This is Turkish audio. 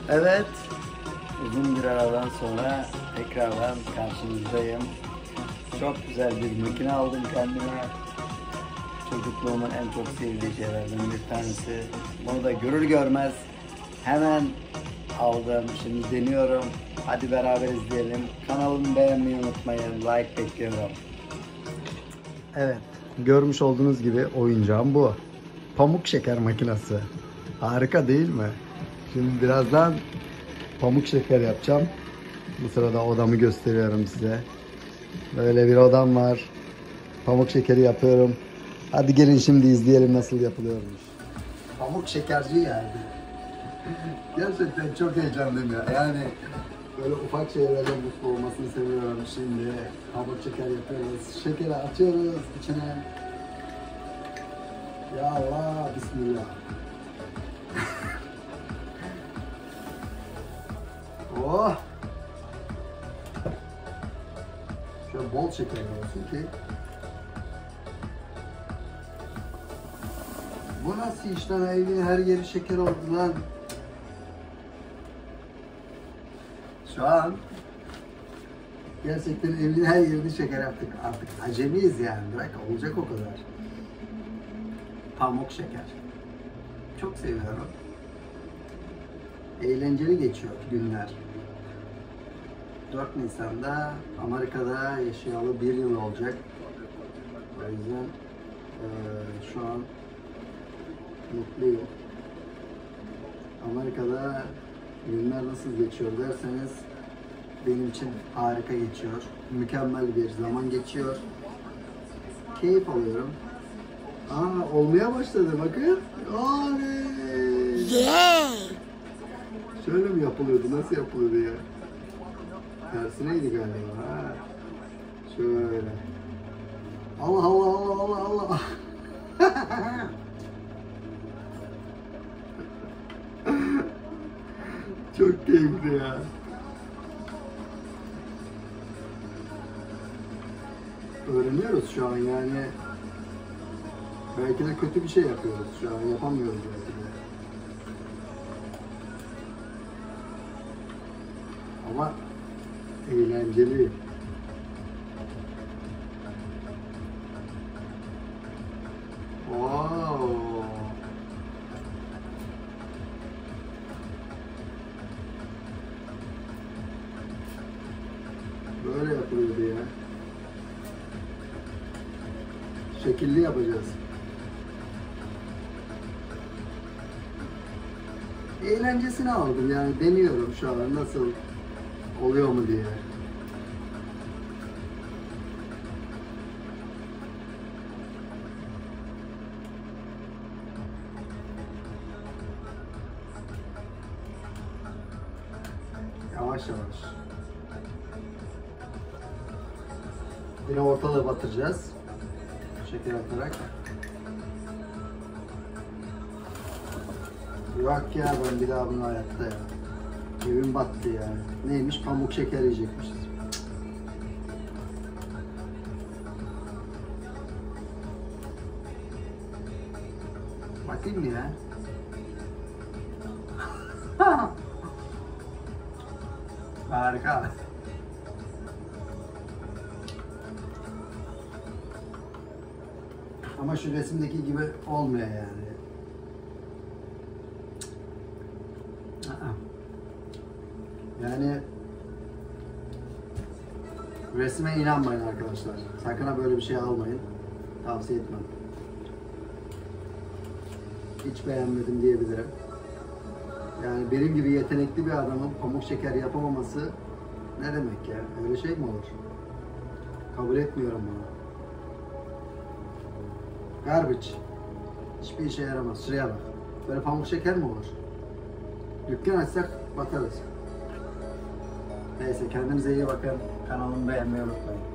Evet, uzun bir aradan sonra tekrardan karşınızdayım. Çok güzel bir makine aldım kendime. Çocukluğumun en çok sevdiği şeylerden bir tanesi. Bunu da görür görmez hemen aldım. Şimdi deniyorum. Hadi beraber izleyelim. Kanalımı beğenmeyi unutmayın. Like bekliyorum. Evet, görmüş olduğunuz gibi oyuncağım bu. Pamuk şeker makinesi. Harika değil mi? Şimdi birazdan pamuk şeker yapacağım. Bu sırada odamı gösteriyorum size. Böyle bir odam var. Pamuk şekeri yapıyorum. Hadi gelin şimdi izleyelim nasıl yapılıyormuş. Pamuk şekerci yani. Gerçekten çok heyecanlıyım ya. Yani böyle ufak şeylerle mutlu olmasını seviyorum şimdi. Pamuk şeker yapıyoruz. Şekeri atıyoruz içine. Ya Allah, bismillah. Oh! Şöyle bol şeker olsun ki. Bu nasıl iş lan? Evin her yeri şeker oldu lan. Şu an gerçekten evin her yerini şeker yaptık. Artık acemiyiz yani. Bırak, olacak o kadar. Pamuk şeker. Çok seviyorum. Eğlenceli geçiyor günler. 4 Nisan'da Amerika'da yaşayalı 1 yıl olacak. O yüzden şu an mutluyum. Amerika'da günler nasıl geçiyor derseniz benim için harika geçiyor. Mükemmel bir zaman geçiyor. Keyif alıyorum. Aa, olmaya başladı bakın. Yeah. Şöyle mi yapılıyordu? Nasıl yapılıyordu ya? Tersineydi galiba. Ha. Şöyle. Allah Allah Allah Allah Allah. Çok keyifli ya. Öğreniyoruz şu an yani. Belki de kötü bir şey yapıyoruz şu an. Yapamıyoruz belki de. Ama eğlenceli. Wow. Böyle yapılıyordu ya. Şekilli yapacağız. Eğlencesini aldım yani, deniyorum şu an nasıl oluyor mu diye. Yavaş yavaş. Yine ortalığı batıracağız. Şeker atarak. Yok ya, ben bir daha bunu hayatta ya. Evim battı ya. Neymiş? Pamuk şeker yiyecekmişiz. Bakayım mı ya? Harika. Ama şu resimdeki gibi olmuyor yani. Yani resme inanmayın arkadaşlar. Sakın ha böyle bir şey almayın. Tavsiye etmem. Hiç beğenmedim diyebilirim. Yani benim gibi yetenekli bir adamın pamuk şeker yapamaması ne demek ya? Öyle şey mi olur? Kabul etmiyorum bunu. Garbage. Hiçbir işe yaramaz. Şuraya bak. Böyle pamuk şeker mi olur? Dükkan açsak batarız. Neyse, kendinize iyi bakın. Kanalımı beğenmeyi unutmayın.